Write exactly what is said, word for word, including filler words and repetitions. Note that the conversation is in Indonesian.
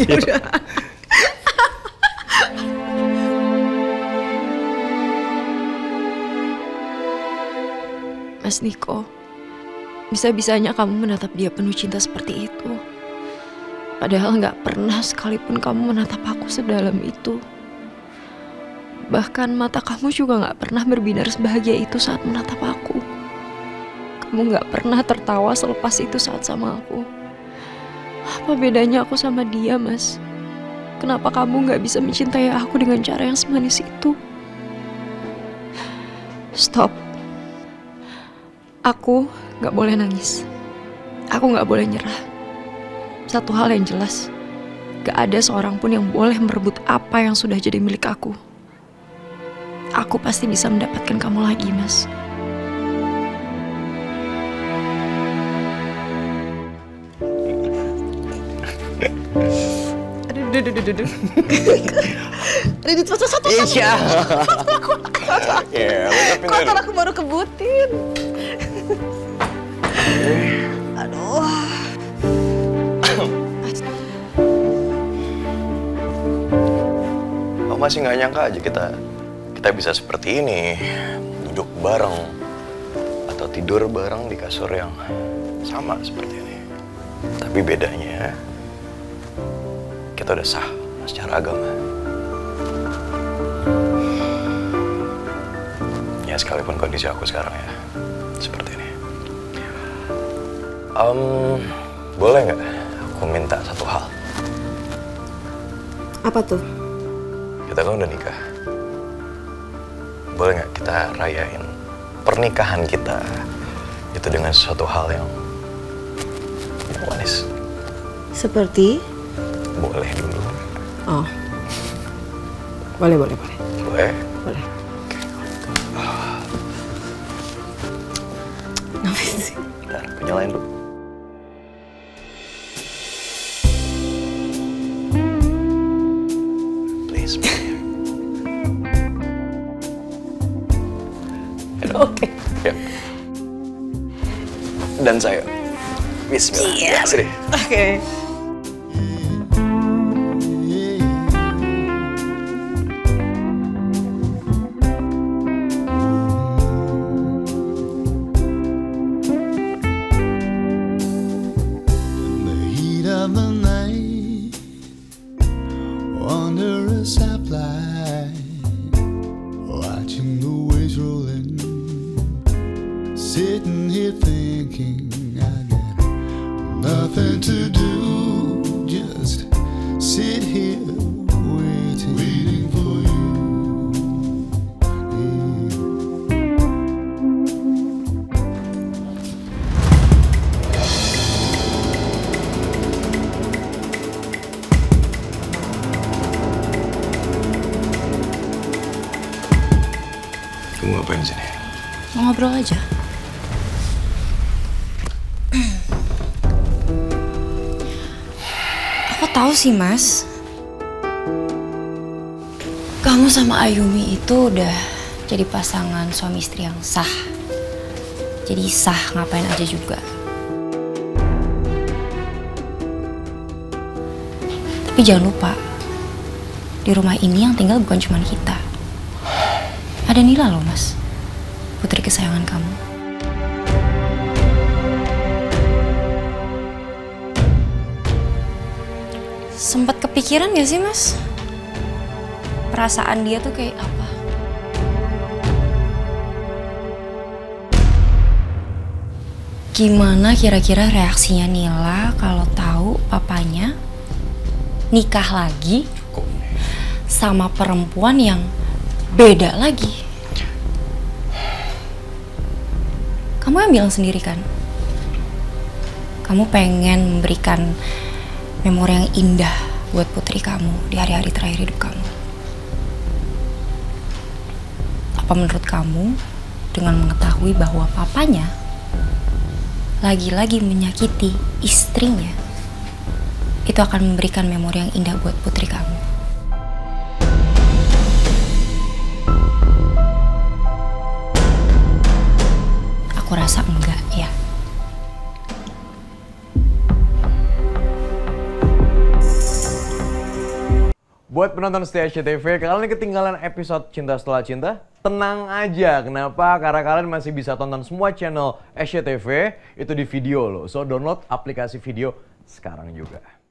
Ya udah. Mas Niko, bisa-bisanya kamu menatap dia penuh cinta seperti itu. Padahal nggak pernah sekalipun kamu menatap aku sedalam itu. Bahkan mata kamu juga nggak pernah berbinar sebahagia itu saat menatap aku. Kamu nggak pernah tertawa selepas itu saat sama aku. Apa bedanya aku sama dia, Mas? Kenapa kamu nggak bisa mencintai aku dengan cara yang semanis itu? Stop. Aku gak boleh nangis. Aku gak boleh nyerah. Satu hal yang jelas, gak ada seorang pun yang boleh merebut apa yang sudah jadi milik aku. Aku pasti bisa mendapatkan kamu lagi, Mas. Aduh, aduh, aduh, aduh, aduh. Aduh, satu, satu, satu. Iya. Kotor aku baru kebutin. Aduh. Aku masih nggak nyangka aja kita kita bisa seperti ini, duduk bareng atau tidur bareng di kasur yang sama seperti ini. Tapi bedanya kita udah sah secara agama. Ya sekalipun kondisi aku sekarang ya seperti ini. Um, boleh nggak aku minta satu hal? Apa tuh? Kita kan udah nikah. Boleh nggak kita rayain pernikahan kita itu dengan sesuatu hal yang, yang manis? Seperti? Boleh dulu. Oh. Boleh, boleh, boleh. Boleh? Boleh. Kenapa sih? Bentar, aku nyalain dulu. Please, please. Oke. Ya. Dan saya. Bismillah. Iya. Sini. Oke. Of the night, under a stoplight, watching the waves roll in, sitting here thinking I got nothing to do, just sit here waiting, waiting for you. Kamu ngapain sini? Mau ngobrol aja. Aku tahu sih, Mas. Kamu sama Ayumi itu udah jadi pasangan suami istri yang sah. Jadi sah ngapain aja juga. Tapi jangan lupa, di rumah ini yang tinggal bukan cuma kita. Ada Nila loh, Mas. Putri kesayangan kamu. Sempat kepikiran gak sih, Mas? Perasaan dia tuh kayak apa? Gimana kira-kira reaksinya Nila kalau tahu papanya nikah lagi sama perempuan yang beda lagi? Kamu yang bilang sendiri kan, kamu pengen memberikan memori yang indah buat putri kamu di hari-hari terakhir hidup kamu. Apa menurut kamu dengan mengetahui bahwa papanya lagi-lagi menyakiti istrinya, itu akan memberikan memori yang indah buat putri kamu? Aku rasa enggak ya. Buat penonton setia S C T V, kalian ketinggalan episode Cinta Setelah Cinta? Tenang aja, kenapa? Karena kalian masih bisa tonton semua channel S C T V itu di video loh. So download aplikasi video sekarang juga.